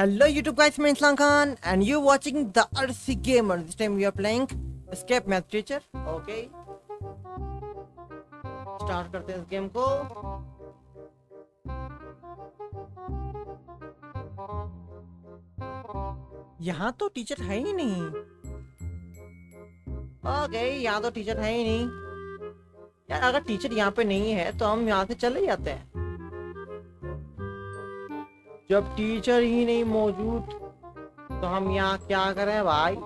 Hello YouTube guys, मैं Islam Khan and you watching the RC Gamer. This time we are playing Escape Math Teacher. Okay. Start करते हैं इस game को. यहाँ तो टीचर है ही नहीं. ओके, यहाँ तो टीचर है ही नहीं. यार अगर टीचर यहाँ पे नहीं है तो हम यहाँ से चले जाते हैं. जब टीचर ही नहीं मौजूद तो हम यहाँ क्या करें भाई.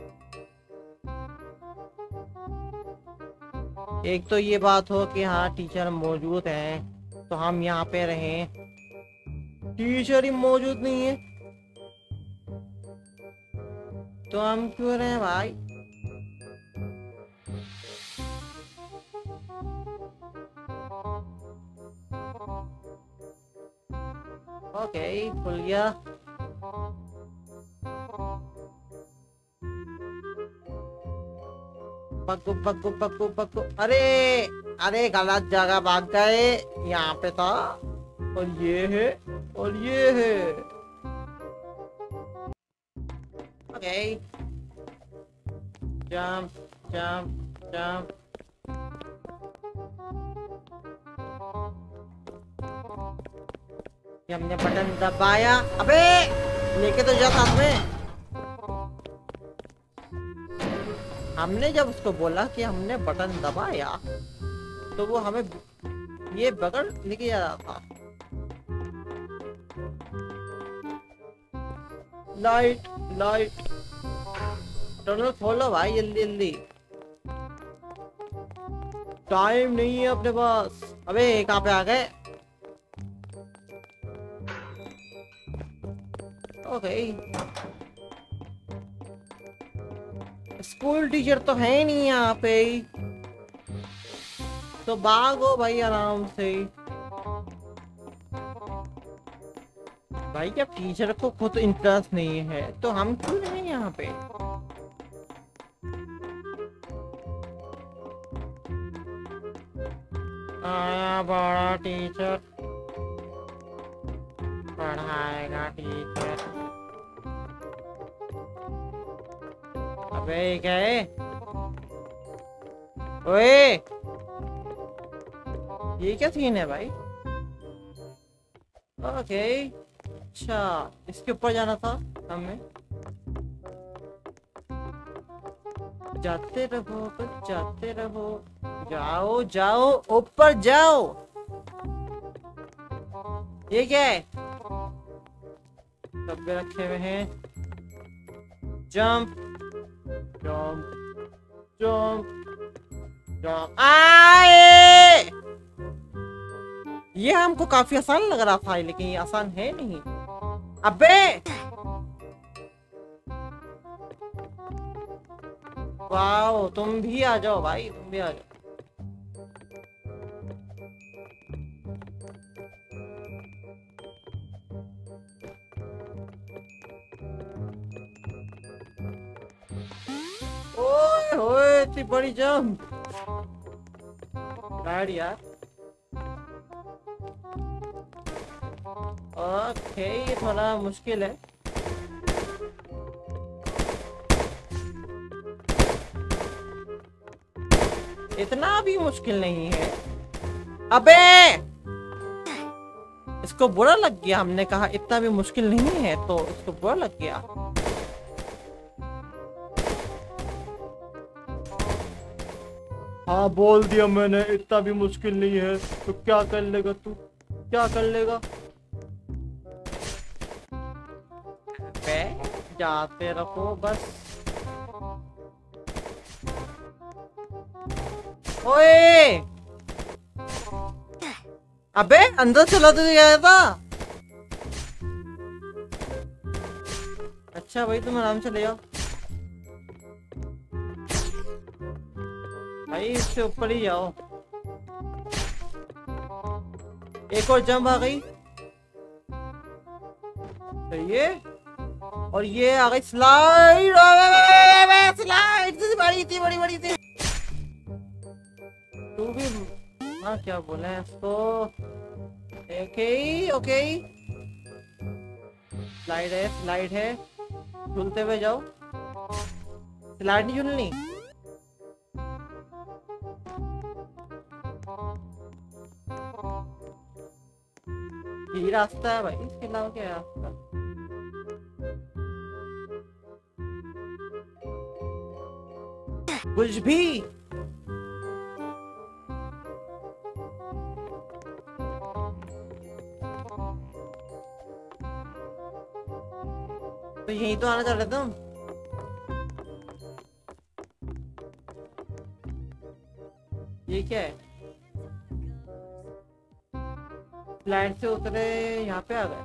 एक तो ये बात हो कि हाँ टीचर मौजूद हैं तो हम यहाँ पे रहें. टीचर ही मौजूद नहीं है तो हम क्यों रहें भाई. ओके, खुल गया. पक्कू पक्कू पक्कू पक्कू. अरे अरे गलत जगह भाग गए. यहाँ पे था और ये है और ये है. Okay, jump jump jump. हमने बटन दबाया. अबे लेके तो जा साथ में. हमने जब उसको बोला कि हमने बटन दबाया तो वो हमें ये बगल लेके जा रहा था. लाइट लाइट टनल खोलो भाई जल्दी जल्दी. टाइम नहीं है अपने पास. अबे कहाँ पे आ गए. ओके, स्कूल टीचर तो है नहीं यहाँ पे तो भागो भाई आराम से. भाई क्या टीचर को खुद इंटरेस्ट नहीं है तो हम क्यों नहीं यहाँ पे. आया बड़ा टीचर पढ़ाएगा टीचर. अबे गए. ओए ये क्या सीन है भाई. ओके, अच्छा इसके ऊपर जाना था हमें. जाते रहो बस जाते रहो. जाओ जाओ ऊपर जाओ. ये क्या है. डब्बे रखे हुए हैं. Jump jump jump jump. आए ये हमको काफी आसान लग रहा था लेकिन ये आसान है नहीं. अबे वाओ, तुम भी आ जाओ भाई, तुम भी आ जाओ. ओए ओए इतनी बड़ी जंप. यार ओके, ये थोड़ा मुश्किल है. इतना भी मुश्किल नहीं है. अबे इसको बुरा लग गया. हमने कहा इतना भी मुश्किल नहीं है तो इसको बुरा लग गया. हाँ बोल दिया मैंने इतना भी मुश्किल नहीं है तो क्या कर लेगा तू. क्या कर लेगा. जाते रहो बस. ओए अबे अंदर चला तो गया था. अच्छा भाई तुम आराम से ले जाओ भाई. इससे ऊपर ही जाओ. एक और जंप आ गई. सही है. और ये आ गई स्लाइड. स्लाइड बड़ी थी बड़ी बड़ी थी. तू भी हाँ क्या बोले इसको. ओके ओके स्लाइड है, झूलते हुए जाओ। स्लाइड नहीं झूलनी। यही रास्ता है भाई, इसके अलावा क्या है रास्ता? कुछ भी। तो यही तो आना चाह रहे तुम। ये क्या है? फ्लाइट से उतरे, यहाँ पे आ गए।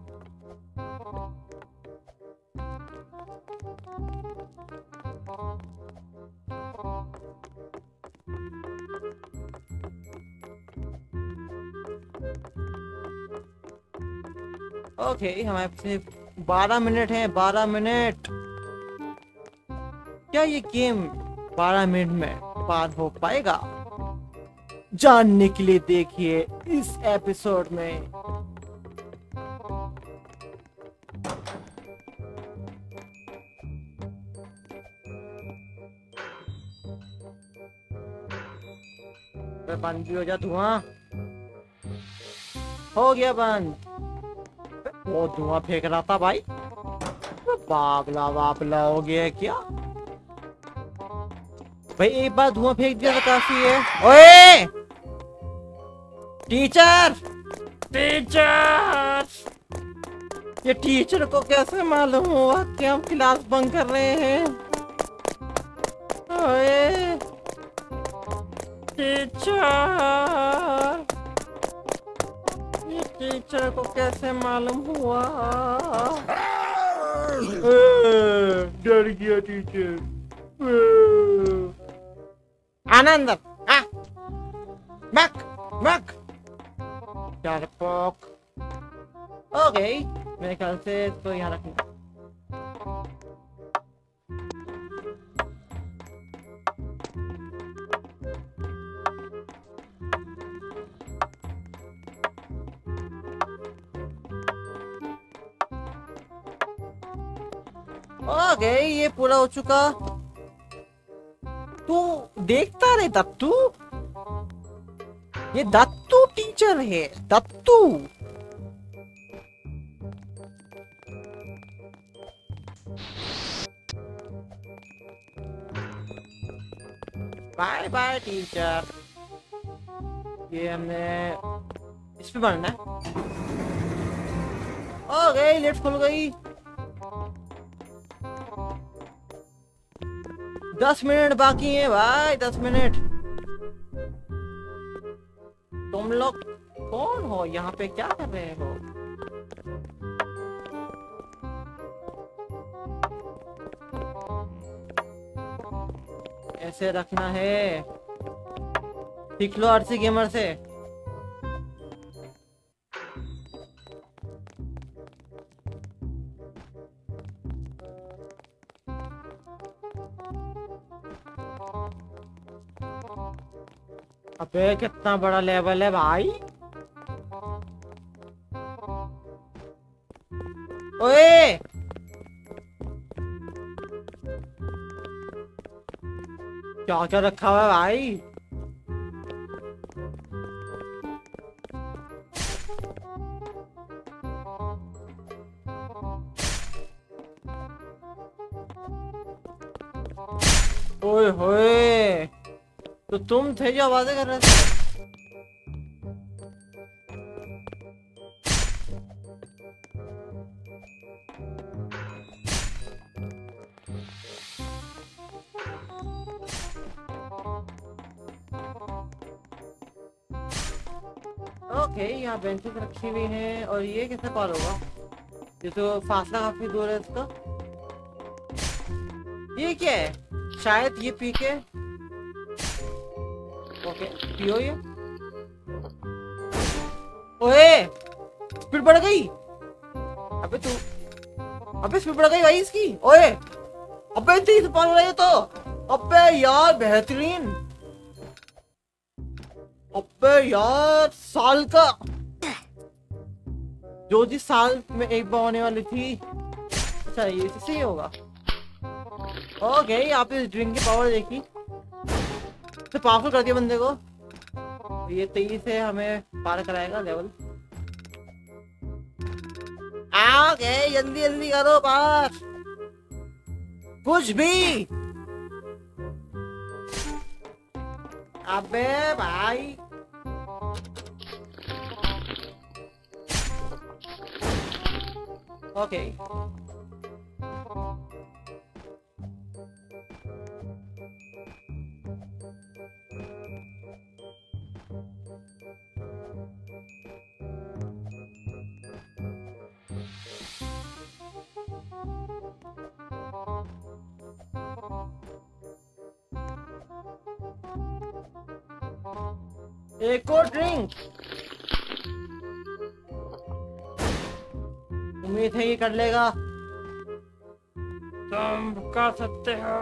ओके, हमारे पास 12 मिनट है। 12 मिनट। क्या ये गेम 12 मिनट में पार हो पाएगा? जानने के लिए देखिए इस एपिसोड में। बंद भी हो जा, धुआं हो गया बंद। वो धुआं फेंक रहा था भाई, बाबला हो गया क्या भाई? एक बार धुआं फेंक दिया तो काफी है। ओए टीचर, टीचर, ये टीचर को कैसे मालूम हुआ कि हम क्लास बंक कर रहे हैं? ओए टीचर, ये टीचर को कैसे मालूम हुआ? डर गया टीचर। आना अंदर। मक डरपोक। ओके, मेरे ख्याल से तो यहाँ रखना। ओके, ये पूरा हो चुका। तू देखता रहे दत्तू। ये दत्तू टीचर है, दत्तू। Bye bye teacher. ये हमने इस पे बनना है। ओके, लेट्स खुल गई। 10 मिनट बाकी है भाई, 10 मिनट। तुम लोग कौन हो? यहाँ पे क्या कर रहे हो? ऐसे रखना है। सीख लो आरसी गेमर से। अबे कितना बड़ा लेवल है भाई। ओए क्या क्या रखा हुआ है भाई? ओए होए, तो तुम थे जो आवाजें कर रहे थे? ओके, यहाँ बेंचेस रखी हुई हैं। और ये कैसे पार होगा? ये तो फासला काफी दूर है इसका। ये क्या है? शायद ये पी के। ओके, पियो ये। ओए स्पीड बढ़ गई। अबे स्पीड बढ़ गई भाई इसकी। ओए अबे 30 पार हो रही है तो। अबे यार बेहतरीन। अबे यार साल का। जो जिस साल में एक बार होने वाली थी। अच्छा ये इससे ही होगा। ओके आपने इस ड्रिंक की पावर देखी तो पावरफुल कर दिया बंदे को। ये 23 से हमें पार कराएगा लेवल। ओके जल्दी जल्दी करो पार। कुछ भी। अबे भाई ओके एक और ड्रिंक। उम्मीद है ये कर लेगा। तुम कर सकते हो।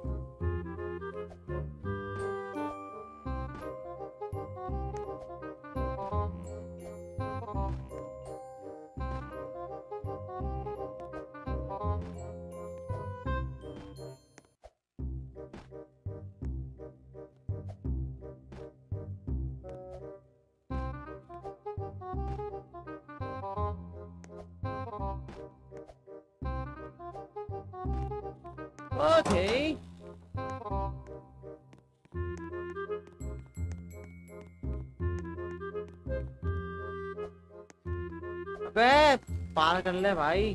Okay. अबे पार कर ले भाई।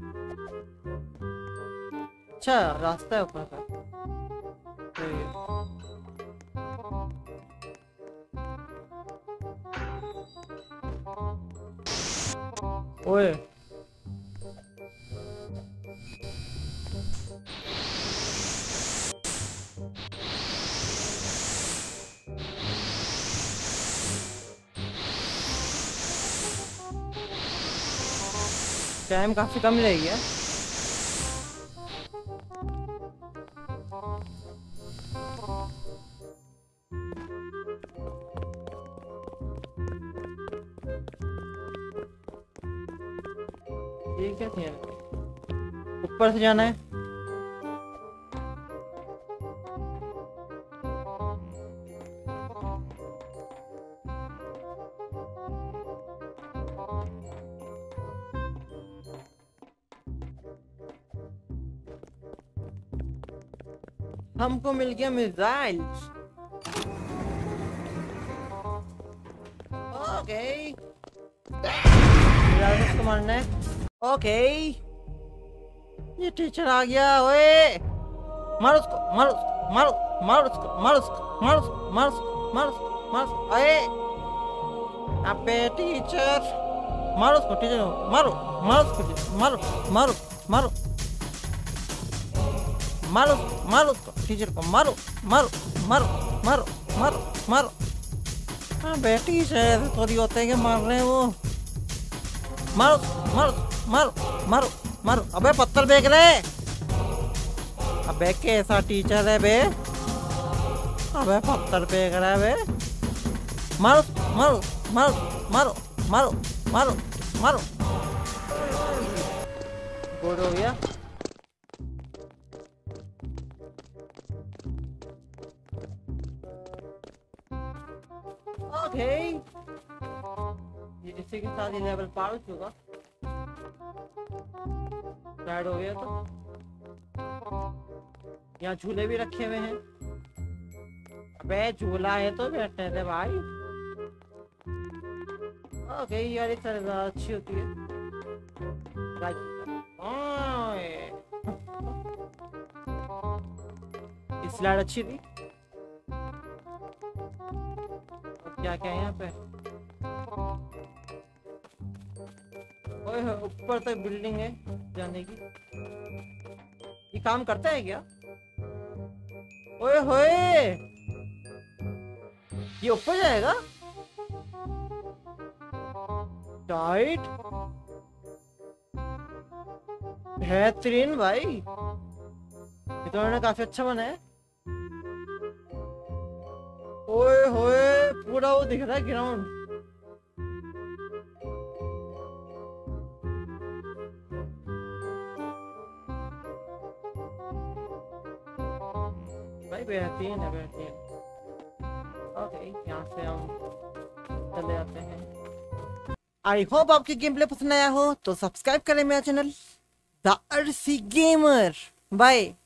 अच्छा रास्ता है ऊपर का। ओए टाइम काफी कम रह गया। ये क्या थी? ऊपर से जाना है। हमको मिल गया मिसाइल। ओके इसको मारना है। ओके ये टीचर आ गया। ओए मारो उसको मारो मारो मारो उसको मारो उसको मारो उसको मारो उसको मारो उसको मारो उसको। अरे अबे टीचर मारो उसको टीचर मारो मारो उसको टीचर मारो मारो मारो मारो मारो उसको टीचर को मारो मारो मारो मारो मारो मारो। हाँ बेटी शायद थोड़ी होते हैं कि मार रहे हैं वो। मारो मारो मारो मारो मारो। अबे पत्थर फेंक रहे। अबे कैसा टीचर है बे। अबे पत्थर फेंक रहा है बे। मारो मारो मारो मारो मारो मारो मारो। गुड हो गया। ओके ये इसी के साथ ये लेवल पार हो चुका। राइड हो गया। तो यहाँ झूले भी रखे हुए हैं। अबे झूला है तो बैठने दे भाई। ओके यार ये ज्यादा अच्छी होती है। स्लाइड अच्छी थी। क्या क्या है यहाँ पे? ओए ऊपर तक बिल्डिंग है जाने की। ये काम करता है क्या? ओए होए ये ऊपर जाएगा। टाइट बेहतरीन भाई। ये तो उन्होंने काफी अच्छा बना है। ओए होए पूरा वो दिख रहा है ग्राउंड। भाई बेहतरीन है बेहतरीन। ओके यहाँ से हम चले जाते हैं। आई होप आपकी गेम प्ले पसंद आया हो तो सब्सक्राइब करें मेरा channel the R C gamer. Bye.